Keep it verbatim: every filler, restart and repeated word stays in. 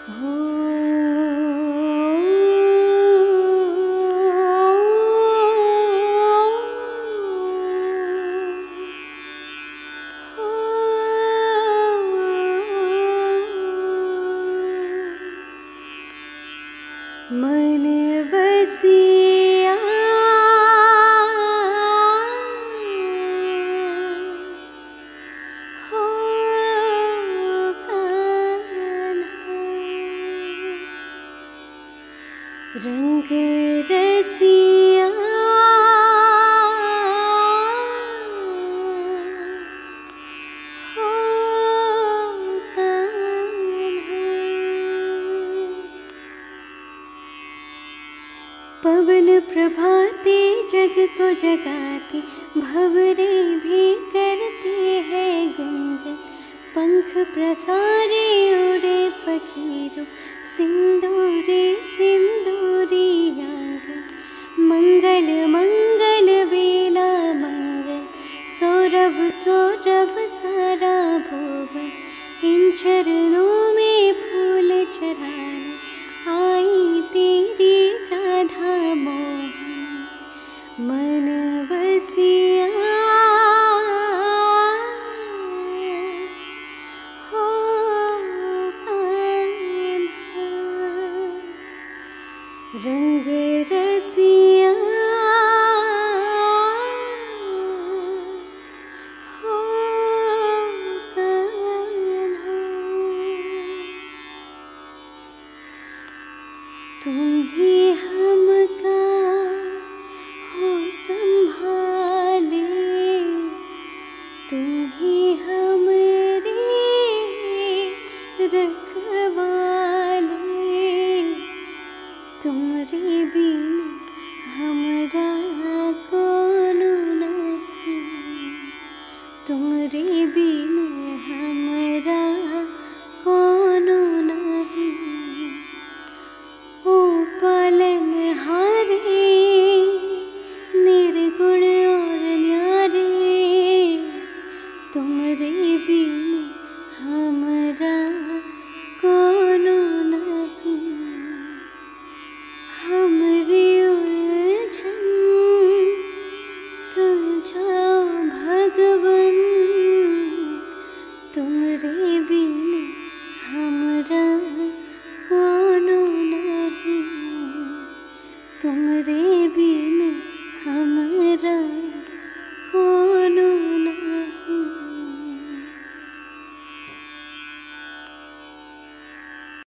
मन बसिया हो कान्हा, रंग रसिया हो कान्हा। पवन प्रभाते जग को जगाते, भंवरे भी करते हैं गुंजन। पंख प्रसारे उड़े पखीरो, सिंदूरी सिंदूरी आंगन। मंगल मंगल बेला मंगल, सौरभ सौरभ सारा भुवन। इन चरणों में फूल चढ़ाने आई तेरी राधा मोहन। मन बसिया हो कान्हा, रंग रसिया हो कान्हा। तुम ही हमका हो संभाले, तुम ही हमरे रखवाले। तुमरे बिन हमरा कोनो नहीं, तुमरे बिन हमरा